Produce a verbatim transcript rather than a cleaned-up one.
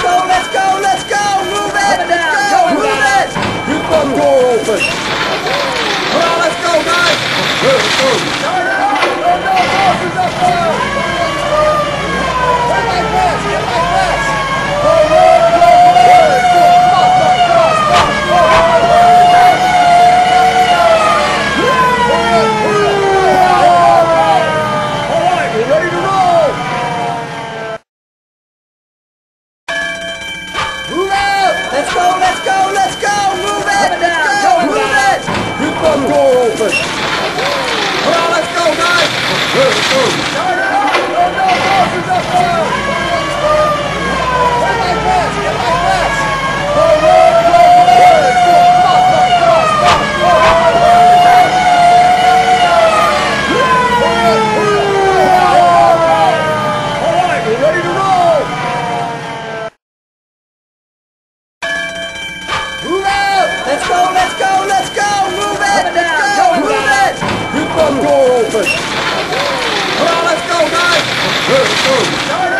Let's go, let's go, let's go! Move it! Coming down, Let's go! coming Move down. it! Keep that door open. Come on, let's go, guys! Let's go. All right, we're ready to roll! Move out! Let's go, let's go, let's go! Move it! Coming down, Let's go! coming Move down. it! Keep that door open. Come on, let's go, guys! Let's go. All right, we're ready to roll! Move out! Let's go, let's go, let's go! Move it! Coming down, Let's go! coming Move down. it! Keep that door open. Come on, let's go, guys! Let's go.